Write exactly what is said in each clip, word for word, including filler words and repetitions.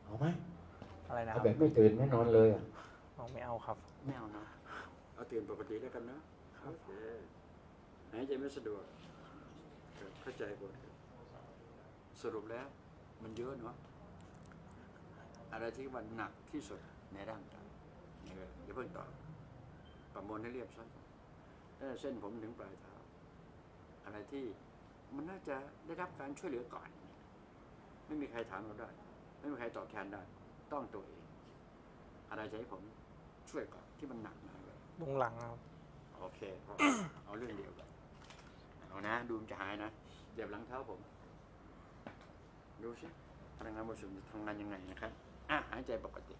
เอาไหมอะไรนะคเอารับแบบไม่ตื่นไม่นอนเลยอ่ะอ๋อไม่เอาครับไม่เอานะเอาตื่นปกติแล้วกันนะโอเคหายใจไม่สะดวกเข้าใจหมดสรุปแล้วมันเยอะเนาะอะไรที่มันหนักที่สุดในร่างกายเนี่ยเดี๋ยวเพิ่งตอบประมวลให้เรียบซะตั้งแต่เส้นผมถึงปลายเท้าอะไรที่มันน่าจะได้รับการช่วยเหลือก่อนไม่มีใครถามเราได้ไม่มีใครตอบแทนได้ต้องตัวเองอะไรจะให้ผมช่วยก่อนที่มันหนักมากเลยตรงหลังครับโอเคพอ เอาเรื่องเดียวกันเอานะดูมันจะหายนะเดี๋ยวหลังเท้าผมดูสิพลังงานบริสุทธิ์ทำงานยังไงนะครับอ่ะหายใจปกติ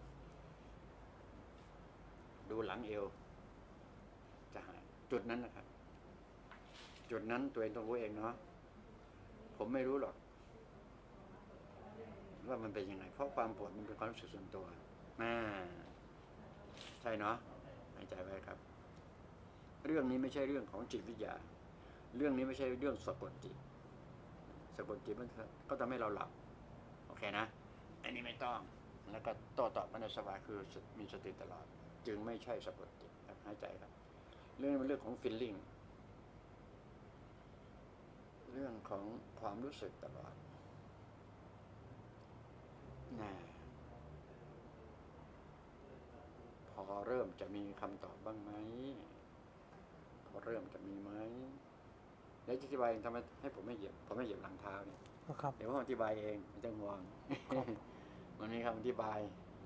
ดูหลังเอวจะหายจุดนั้นนะครับจุดนั้นตัวเองต้องรู้เองเนาะผมไม่รู้หรอกว่ามันเป็นยังไงเพราะความปวดมันเป็นความรู้สึกส่วนตัวอ่าใช่เนาะหายใจไว้ครับเรื่องนี้ไม่ใช่เรื่องของจิตวิทยาเรื่องนี้ไม่ใช่เรื่องสะกดจิตสะกดจิตมันก็ทำให้เราหลับโอเคนะอันนี้ไม่ต้องแล้วก็โต้ตอบมันในสบายคือมีสติตลอดจึงไม่ใช่สะกดจิตครับหายใจครับเรื่องเป็นเรื่องของ feeling เรื่องของความรู้สึกตลอดนะพอเริ่มจะมีคำตอบบ้างไหมพอเริ่มจะมีไหมแล้วอธิบายทำไมให้ผมไม่เหยียบผมไม่เหยียบหลังเท้าเนี่ยเดี๋ยวผมอธิบายเองไม่ต้องห่วงมันมีคำอธิบาย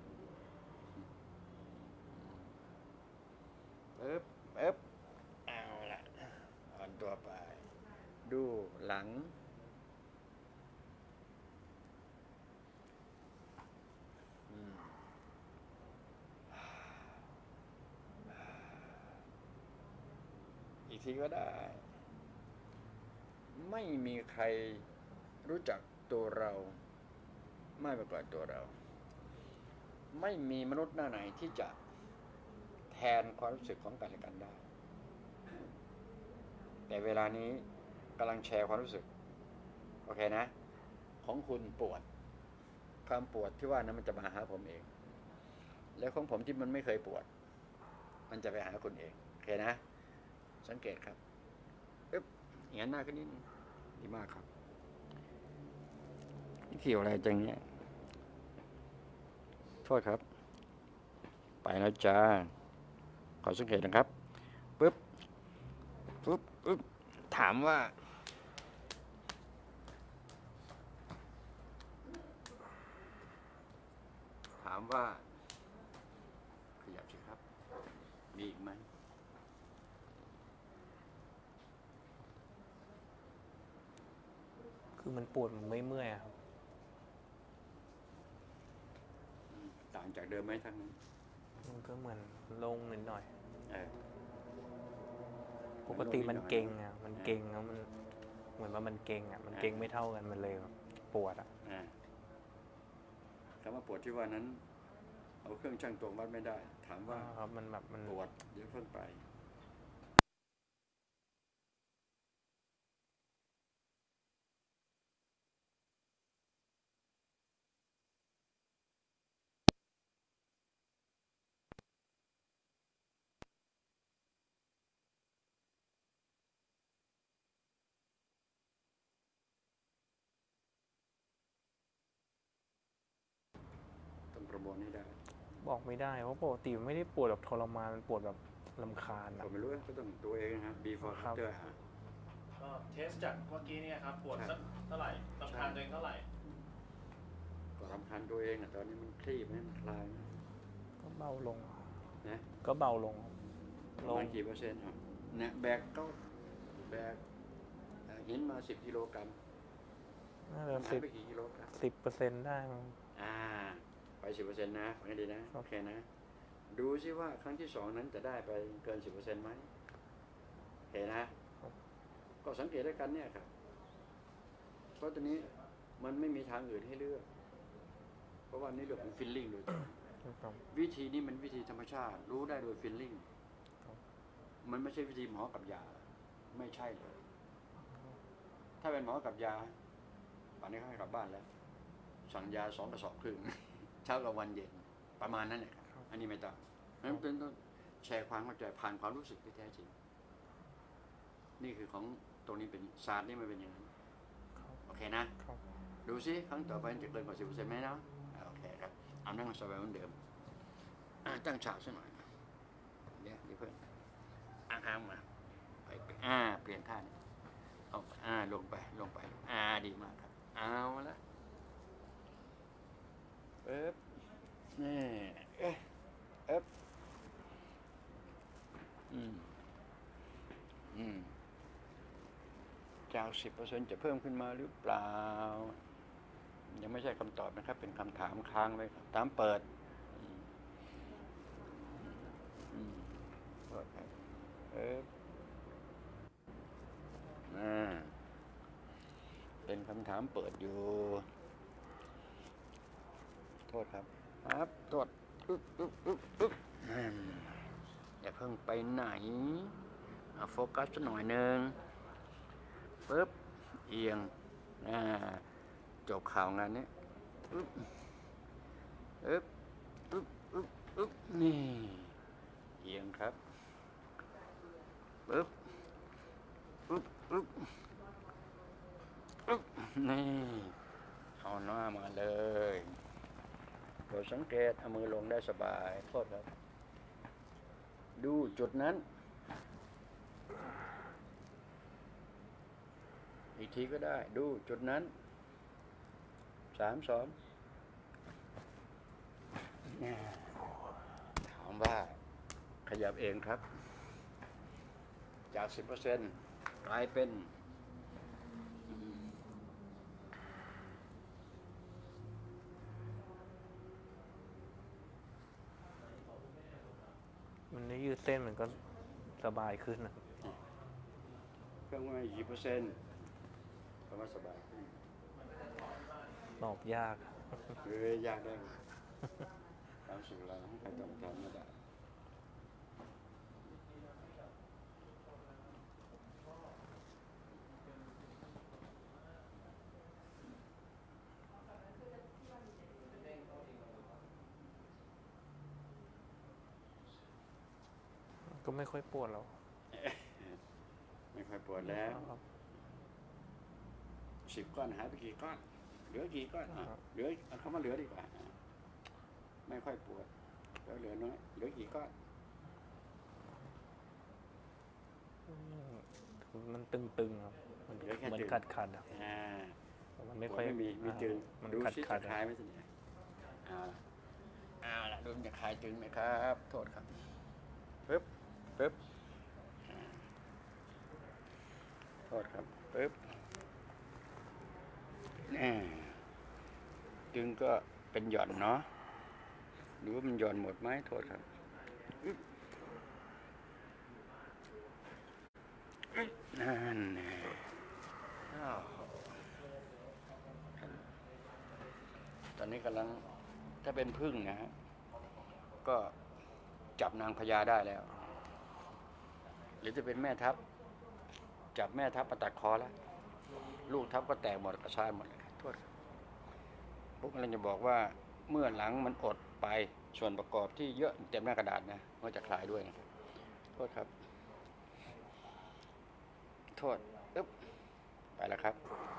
ปึ๊บปึ๊บเอาละอ่อนตัวไปดูหลังอีกทีก็ได้ไม่มีใครรู้จักตัวเราไม่ไปกว่าตัวเราไม่มีมนุษย์หน้าไหนที่จะแทนความรู้สึกของกันและกันได้แต่เวลานี้กำลังแชร์ความรู้สึกโอเคนะของคุณปวดความปวดที่ว่านั้นมันจะมาหาผมเองแล้วของผมที่มันไม่เคยปวดมันจะไปหาคุณเองโอเคนะสังเกตครับปึ๊บอย่างนั้นหน้าขึ้นนิดดีมากครับนี่เกี่ยวอะไรจังเนี้ยโทษครับไปแล้วจ้าขอสังเกตนะครับปึ๊บปึ๊บปึ๊บถามว่าถามว่าขยับสิครับมีอีกไหมคือมันปวดมันไม่เมื่อยครับต่างจากเดิมไหมทั้งนั้นมันก็เหมือนโล่งนิดหน่อยเออปกติมันเก่งอ่ะมันเก่งแล้วมันเหมือนว่ามันเก่งอ่ะมันเก่งไม่เท่ากันมันเลยปวดอ่ะคำว่าปวดที่ว่านั้นเอาเครื่องชั่งตวงวัดไม่ได้ถามว่าครับมันแบบมันปวดเดี๋ยวเพิ่งไปต้องประมวลให้ได้บอกไม่ได้เพราะปกติไม่ได้ปวดแบบทรมานมันปวดแบบรำคาญผมไม่รู้ก็ต้องตัวเองนะ before after ก็เทสจากเมื่อกี้เนี่ยครับปวดสักเท่าไหร่รำคาญตัวเองเท่าไหร่ก็รำคาญตัวเองอ่ะตอนนี้มันคลี่ไหมมันคลายก็เบาลงนะก็เบาลงลงกี่เปอร์เซ็นต์ครับเนี่ยแบกก็แบกหินมาสิบกิโลกรัมน่าจะสิบไปกี่กิโลกรัมสิบเปอร์เซ็นต์ได้มั้งอ่าไปสิบเปอร์เซ็นต์นะฟังให้ดีนะโอเคนะดูซิว่าครั้งที่สองนั้นจะได้ไปเกินสิบเปอร์เซ็นต์ไหมโอเคนะก็สังเกตด้วยกันเนี่ยครับเพราะตอนนี้มันไม่มีทางอื่นให้เลือกเพราะว่านี่เรื่องของฟีลลิ่งโดยตรงวิธีนี้มันวิธีธรรมชาติรู้ได้โดยฟีลลิ่งมันไม่ใช่วิธีหมอกับยาไม่ใช่เลยถ้าเป็นหมอกับยาป่านนี้เขาให้กลับบ้านแล้วสั่งยาสองกระสอบครึ่ง เช้ากับวันเย็นประมาณนั้นแหละครับอันนี้ไม่ต้องนั้นเป็นต้องแชร์ความเข้าใจผ่านความรู้สึกที่แท้จริงนี่คือของตรงนี้เป็นศาสตร์นี่มันเป็นอย่างนั้นโอเคนะครับ ดูซิครั้งต่อไปจะเกินกว่าสิบเปอร์เซ็นต์ไหมเนาะอ่าโอเคครับเอานั่งสบายเหมือนเดิมอ่าตั้งฉากซะหน่อยเดี๋ยวเดี๋ยวเพื่อนอ้างๆมาไปไปอ่าเปลี่ยนท่าเนี่ยเอาไปอ่าลงไปลงไปอ่าดีมากครับเอาละเอ๊บนี่เอ๊ะเอ๊บอืมอืมจากสิบเปอร์เซ็นต์จะเพิ่มขึ้นมาหรือเปล่ายังไม่ใช่คำตอบนะครับ เป็นคำถามค้างไว้ครับถามเปิดอืมอืมเปิดครับเอ๊บอ่าเป็นคำถามเปิดอยู่โทษครับครับโทษอึ๊บอึ๊บอึ๊บอึ๊บนั่นอย่าเพิ่งไปไหนเอาโฟกัสสักหน่อยหนึ่งปึ๊บเอียงอ่าจบข่าวงานนี้อึ๊บอึ๊บอึ๊บอึ๊บอึ๊บนี่เอียงครับปึ๊บอึ๊บอึ๊บอึ๊บนี่เอาหน้ามาเลยโปรดสังเกตเอามือลงได้สบายโทษครับดูจุดนั้นอีกทีก็ได้ดูจุดนั้นสามสองถามว่าขยับเองครับจากสิบเปอร์เซ็นต์กลายเป็นมันได้ยืดเส้นมันก็สบายขึ้นนะเพิ่มมากี่เปอร์เซ็นต์ก็ว่าสบายขึ้นตอบยากเฮ้ยยากได้ไงตามสูตรเราให้ใครต้องทำไม่ได้ก็ไม่ค่อยปวดหรอกไม่ค่อยปวดแล้วครับสิบก้อนหายไปกี่ก้อนเหลือกี่ก้อนอ่ะครับเหลือเอาเข้ามาเหลือดีกว่าอ่ะไม่ค่อยปวดแล้วเหลือน้อยเหลือกี่ก้อนอืมมันตึงๆครับมันเหลือแค่เหมือนตึงขัดขัดๆอะอ่ามันไม่ปวค่ดอยไม่มีมีตึงมันดูขัดซิขัดจะคลายไหมสิเนี่ยเอาละเอาละดูจะคลายตึงไหมครับโทษครับปึ๊บปึ๊บอ่าโทษครับปึ๊บอ่าตึงก็เป็นหย่อนเนาะดูว่ามันหย่อนหมดไหมโทษครับอึ๊บอึ๊บนั่นแหละอ้าวตอนนี้กำลังถ้าเป็นพึ่งนะฮะก็จับนางพญาได้แล้ว หรือจะเป็นแม่ทัพจับแม่ทัพมาตัดคอแล้ว ลูกทัพก็แตกหมดกระชายหมดเลยครับโทษครับพวกเราจะบอกว่าเมื่อหลังมันอดไปส่วนประกอบที่เยอะเต็มหน้ากระดาษนะก็จะคลายด้วยนะครับโทษครับโทษอึ๊บไปแล้วครับ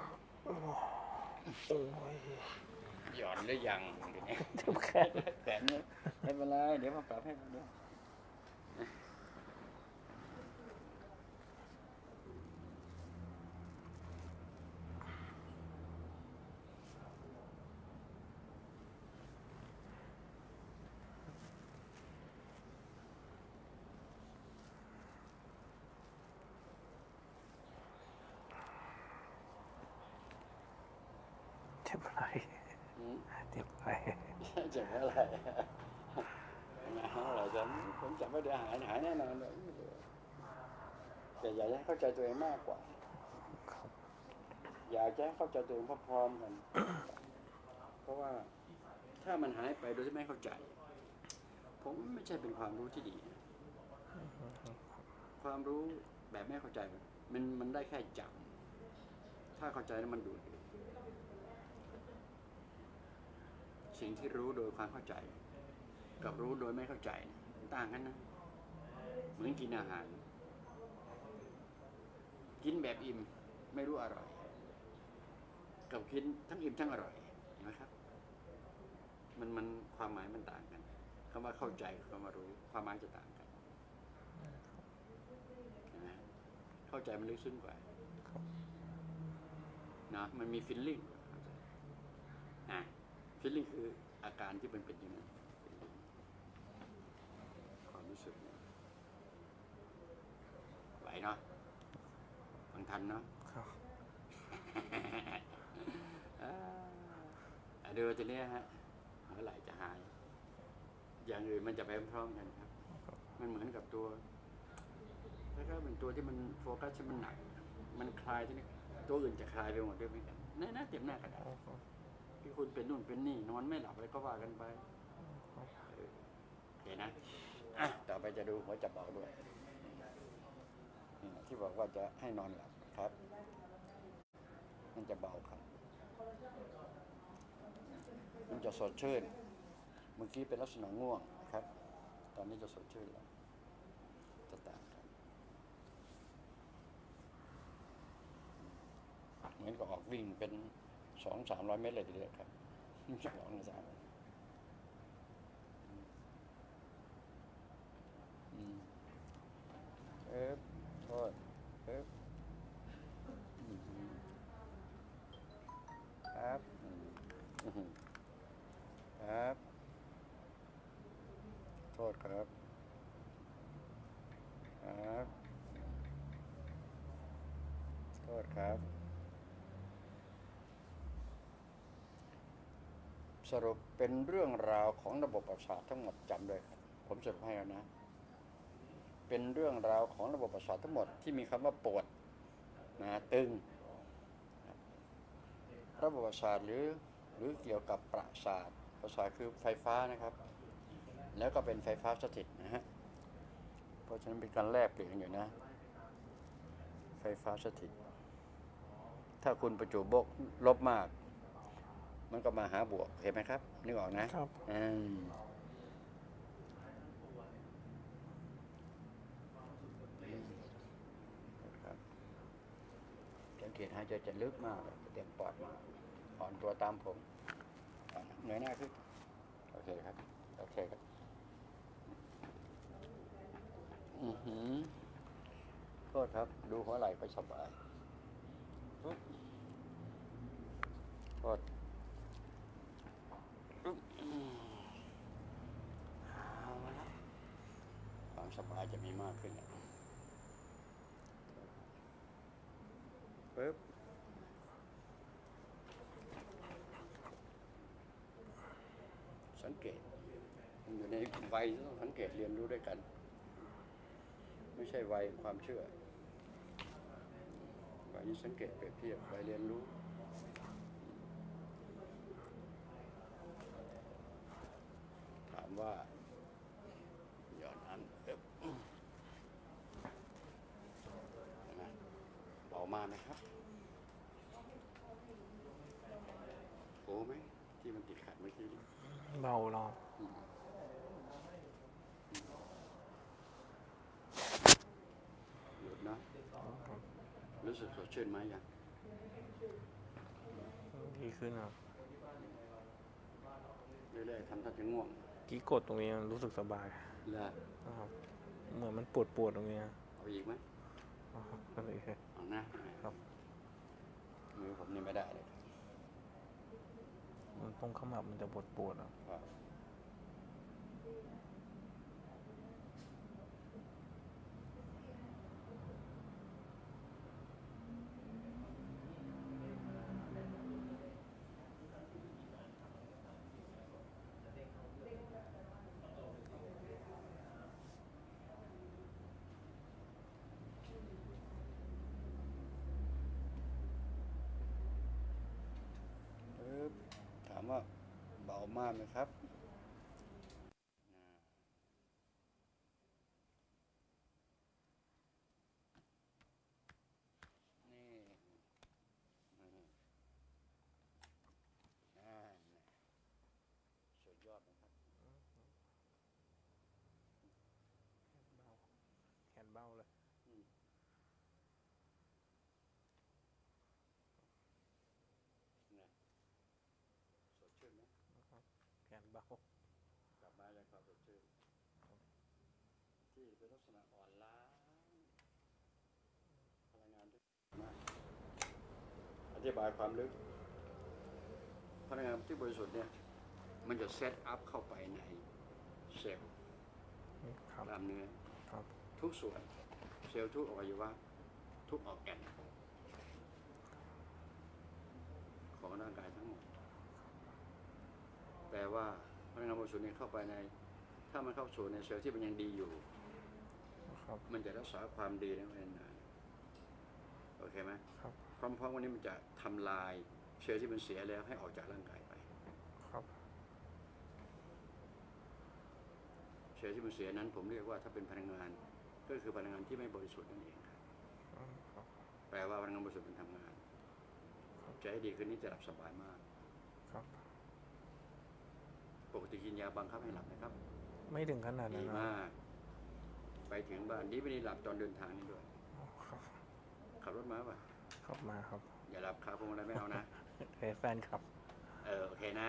หย่อนหรือยังเดี๋ยวนี้เจ็บแค่แขนเนี่ยไม่เป็นไรเดี๋ยวมาปรับให้ผมด้วยเจ็บไหล่อืมเจ็บไหล่เจ็บอะไรอะไรจะผมจับไม่ได้หายหายแน่นอนเลยแต่อยากให้เข้าใจตัวเองมากกว่า อยากจะให้เข้าใจตัวเองพร้อมๆกัน เพราะว่าถ้ามันหายไปโดยที่ไม่เข้าใจ ผมไม่ใช่เป็นความรู้ที่ดีนะความรู้แบบไม่เข้าใจ มันมันได้แค่จำถ้าเข้าใจแล้วมันดูดสิ่งที่รู้โดยความเข้าใจ กับรู้โดยไม่เข้าใจต่างกันนะเหมือนกินอาหาร กินแบบอิ่มไม่รู้อร่อย กับกินทั้งอิ่มทั้งอร่อยเห็นไหมครับมันมันความหมายมันต่างกันคำว่าเข้าใจคำว่ารู้ความหมายจะต่างกันเห็นไหมเข้าใจมันลึกซึ้งกว่านะมันมีฟีลลิ่งอ่ะฟีลลิ่งคืออาการที่มันเป็นอย่างนั้นความรู้สึกไหวเนาะฟังทันเนาะครับเดี๋ยวจะเนี้ยฮะเมื่อไหร่จะหาย อย่างอื่นมันจะไปพร้อมกันครับ มันเหมือนกับตัวแล้วก็เป็นตัวที่มันโฟกัสที่มันหนัก มันคลายที่นี่ตัวอื่นจะคลายไปหมดด้วยเหมือนกันแน่ๆเต็มหน้ากระดาษที่คุณเป็นนู่นเป็นนี่นอนไม่หลับอะไรก็ว่ากันไปโอเคนะอ่ะต่อไปจะดูหัวจับเบาด้วยที่บอกว่าจะให้นอนหลับครับ มันจะเบาครับมันจะสดชื่นเมื่อกี้เป็นลักษณะง่วงนะครับตอนนี้จะสดชื่นแล้วจะต่างกันเหมือนกับออกวิ่งเป็นสองสามร้อยเมตรเลยทีเดียวครับสองสามเอ๊ะโทษเอ๊ะครับครับโทษครับครับโทษครับสรุปเป็นเรื่องราวของระบบประสาททั้งหมดจำด้วยครับผมสรุปให้แล้วนะเป็นเรื่องราวของระบบประสาททั้งหมดที่มีคำว่าปวดนะตึงระบบประสาทหรือหรือเกี่ยวกับประสาทประสาทคือไฟฟ้านะครับแล้วก็เป็นไฟฟ้าสถิตนะฮะเพราะฉะนั้นเป็นการแลกเปลี่ยนอยู่นะไฟฟ้าสถิตถ้าคุณประจุบวกลบมากมันก็มาหาบวกเห็นไหมครับนึกออกนะครับอืมครับสังเกตหายใจจะลึกมากเลยเต็มปอดมากอ่อนตัวตามผมเหนื่อยหน้าขึ้นโอเคครับโอเคครับอือหือโทษครับดูหัวไหล่ก็สบายโทษความสบายจะมีมากขึ้นปึ๊บสังเกตอยู่ในวัยต้องสังเกตเรียนรู้ด้วยกันไม่ใช่วัยความเชื่อวัยนี้สังเกตเปรียบเทียบวัยเรียนรู้ถามว่าหย่อนอันเอ๊บเบามากไหมครับโอ้ไหมที่มันติดขัดเมื่อกี้นี้เบาเราหยุดนะรู้สึกสดชื่นไหมยังดีขึ้นครับเรื่อยๆทำท่าจะง่วงกี้กดตรงนี้รู้สึกสบายแล้วนะครับเหมือนมันปวดปวดตรงนี้เอาอีกไหมก็เลยเอานะครับมือผมนี่ไม่ได้เลยมันตรงขมับมันจะปวดปวดอ่ะถามว่าเบามากไหมครับนี่เบากลับมาอย่างความสดชื่นที่เป็นลักษณะอ่อนล้าพลังงานที่มากอธิบายความลึกพลังงานที่บริสุทธิ์เนี่ยมันจะเซตอัพเข้าไปในเซลล์ครับกล้ามเนื้อครับทุกส่วนเซลล์ทุกอวัยวะทุกออร์แกนของร่างกายทั้งหมดแต่ว่าพลังงานบริสุทธิ์นี้เข้าไปในถ้ามันเข้าสู่ในเซลล์ที่มันยังดีอยู่ครับมันจะรักษาความดีได้ไม่นานโอเคไหมครับพร้อมๆวันนี้มันจะทำลายเซลล์ที่มันเสียแล้วให้ออกจากร่างกายไปครับเซลล์ที่มันเสียนั้นผมเรียกว่าถ้าเป็นพลังงานก็คือพลังงานที่ไม่บริสุทธิ์นั่นเองครับอืมครับแปลว่าพลังงานบริสุทธิ์มันทำงานใจให้ดีขึ้นนี้จะหลับสบายมากครับปกติกินยาบังคับให้หลับนะครับไม่ถึงขนาดนั้ดีนนะมาก ไปถึงบ้านดีไม่ดีหลับตอนเดินทางนี่ด้วยครับขับรถมาป่ะเข้ามาครับอย่าหลับคาพวงอะไรไม่เอานะเฮ้ยแฟนครับเออโอเคนะ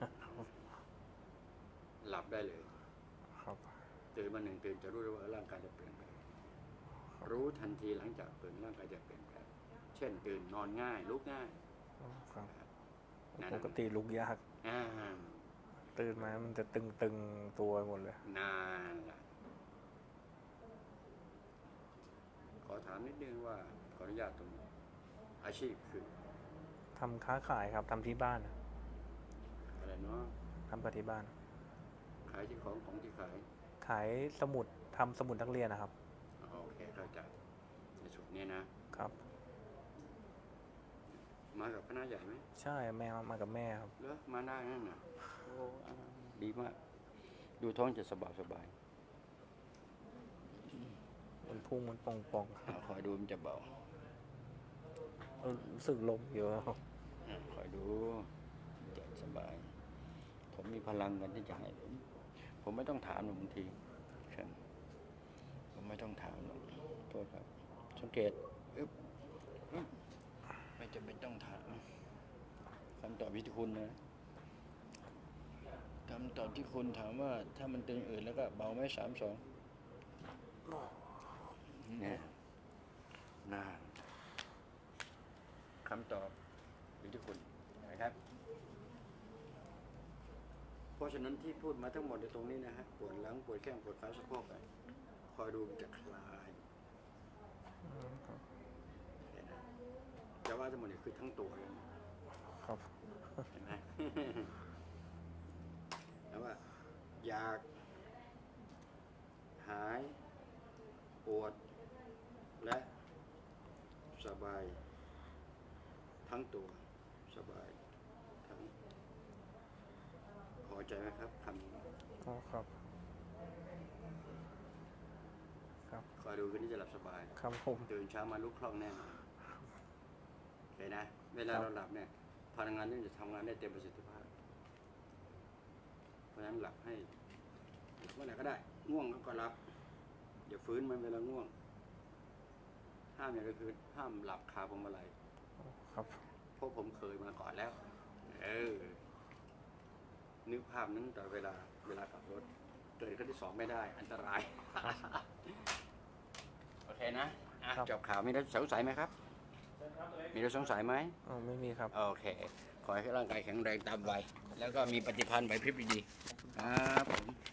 หลับได้เลยครับตื่นมาหนึ่งตื่นจะรู้เลยว่าร่างกายจะเปลี่ยนแปลงรู้ทันทีหลังจากตื่นร่างกายจะเปลี่ยนแปลงเช่นตื่นนอนง่ายลุกง่ายครับนั่นปกติลุกยากอ่าตื่นมามันจะตึงๆตัวหมดเลยนานละขอถามนิดนึงว่าขออนุญาตตรงนี้อาชีพคือทำค้าขายครับ ทำที่บ้านอะไรเนาะทำกับที่บ้านขายที่ของของที่ขายขายสมุดทำสมุดนักเรียนนะครับอ๋อโอเคเข้าใจในส่วนนี้นะครับ มากับคณะใหญ่ไหมใช่แม่มากับแม่ครับเหรอมาได้นั่นน่ะโอ้อ่าดีมาก ดูท้องจะสบายสบายมันพุ่งมันปองปองอ่าคอยดูมันจะเบาๆเออรู้สึกลมอยู่ครับอ่าคอยดูจะสบาย ผมมีพลังกันที่จะให้ผม ผมไม่ต้องถามหรอกบางทีครับผมไม่ต้องถามหรอกโทษครับ สังเกตอึ๊บอึ๊บไม่จำเป็นต้องถามคำตอบที่คุณนะคำตอบที่คุณถามว่าถ้ามันตึงอื่นแล้วก็เบาไหมสามสองเนี่ยน่าคำตอบอยู่ที่คุณนะครับ เพราะฉะนั้นที่พูดมาทั้งหมดในตรงนี้นะฮะปวดหลังปวดแข้งปวดขาสะโพกไปคอยดูมันจะคลายอืมครับเห็นไหมจะว่าทั้งหมดนี่คือทั้งตัวเลยนะครับ เห็นไหม แล้วว่าอยากหายปวดและสบายทั้งตัวสบายทั้งพอใจไหมครับคำนี้อ๋อครับ ครับคอยดูคืนนี้จะหลับสบายครับผมตื่นเช้ามาลุกคล่องแน่นอนโอเคนะ เวลาครับเราหลับเนี่ยพลังงานนี่จะทำงานได้เต็มประสิทธิภาพ เพราะฉะนั้นหลับให้เมื่อไหร่ก็ได้ ง่วงก็หลับอย่าฟื้นมันเวลาง่วง ห้ามอย่างก็คือห้ามหลับคาพวงมาลัยครับเพราะผมเคยมาก่อนแล้ว เออ นึกภาพนั้นแต่เวลาเวลาขับรถเกิดขั้นที่สองไม่ได้ อันตราย โอเคนะอ่ะครับจบข่าวมีอะไรสงสัยไหมครับเชิญครับตัวเล็กมีอะไรสงสัยไหมอ๋อไม่มีครับโอเค ขอให้ร่างกายแข็งแรงตามวัยแล้วก็มีปฏิภาณไหวพริบดีๆครับผม